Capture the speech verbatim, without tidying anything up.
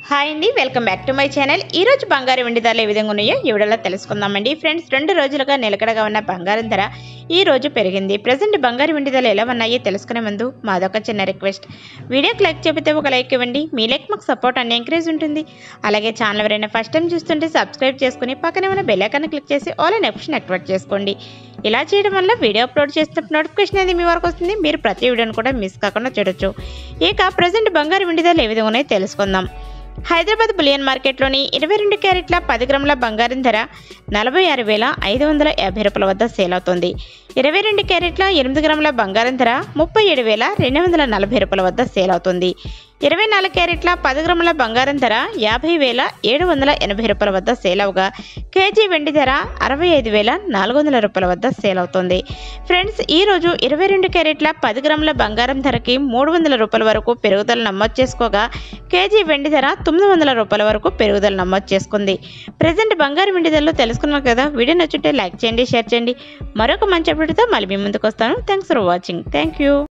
Hi అండి, welcome back to my channel. ఈ రోజు బంగారు వెండి ధరలు ఏ విధంగా ఉన్నాయో ఈ వీడియోలో తెలుసుకుందామండి. ఫ్రెండ్స్, రెండు రోజులుగా నిలకడగా ఉన్న బంగారం ధర ఈ రోజు పెరిగింది. ప్రజెంట్ బంగారు వెండి ధరలు ఎలా ఉన్నాయో తెలుసుకునే ముందు మాదొక చిన్న రిక్వెస్ట్, వీడియోకి లైక్ చెబితే ఒక లైక్ ఇవ్వండి. మీ లైక్ మాకు సపోర్ట్ అన్ని ఎంకరేజ్ ఉంటుంది. అలాగే ఛానల్ ఎవరైనా ఫస్ట్ టైం చూస్తుంటే సబ్స్క్రైబ్ చేసుకుని పక్కనే ఉన్న బెల్ ఐకాన్ క్లిక్ చేసి ఆల్ అనే ఆప్షన్ యాక్టివేట్ చేసుకోండి. ఇలా చేయడం వల్ల వీడియో అప్లోడ్ చేసినప్పుడు నోటిఫికేషన్ అనేది మీ వరకు వస్తుంది. మీరు ప్రతి వీడియోని కూడా మిస్ కాకుండా చూడొచ్చు. ఇక ప్రజెంట్ బంగారు వెండి ధరలు ఏ విధంగా ఉన్నాయో తెలుసుకుందాం. హైదరాబాద్ బులియన్ మార్కెట్లోని ఇరవై రెండు క్యారెట్ల పది గ్రాముల బంగారం ధర నలభై ఆరు వేల ఐదు వందల యాభై రూపాయల వద్ద సేల్ అవుతుంది. ఇరవై రెండు క్యారెట్ల ఎనిమిది గ్రాముల బంగారం ధర ముప్పై ఏడు వేల రెండు వందల నలభై రూపాయల వద్ద సేల్ అవుతుంది. ఇరవై నాలుగు క్యారెట్ల పది గ్రాముల బంగారం ధర యాభై వేల ఏడు వందల ఎనభై రూపాయల వద్ద సేల్ అవగా కేజీ వెండి ధర అరవై ఐదు వేల నాలుగు వందల రూపాయల వద్ద సేల్ అవుతుంది. ఫ్రెండ్స్, ఈరోజు ఇరవై రెండు క్యారెట్ల పది గ్రాముల బంగారం ధరకి మూడు వందల రూపాయల వరకు పెరుగుదల నమోదు చేసుకోగా కేజీ వెండి ధర తొమ్మిది వందల రూపాయల వరకు పెరుగుదల నమోదు చేసుకుంది. ప్రజెంట్ బంగారు వెండి ధరలు తెలుసుకున్నారు కదా. వీడియో నచ్చుంటే లైక్ చేయండి, షేర్ చేయండి. మరొక మంచి అప్డేట్తో మళ్ళీ మీ ముందుకు వస్తాను. Thanks for watching. Thank you.